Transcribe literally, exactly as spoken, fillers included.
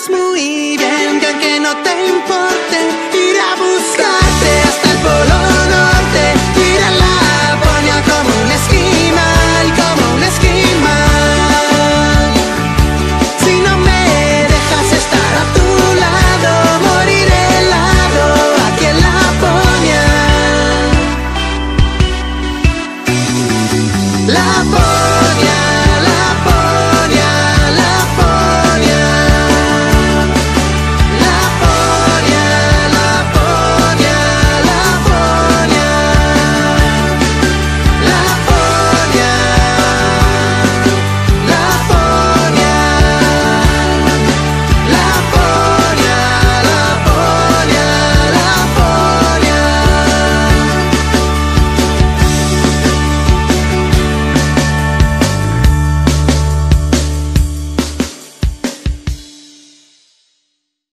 sabes muy bien que aunque no te importe ir a buscarte hasta el Polo Norte, ir a Laponia como un esquimal, como un esquimal. Si no me dejas estar a tu lado, moriré helado aquí en Laponia. La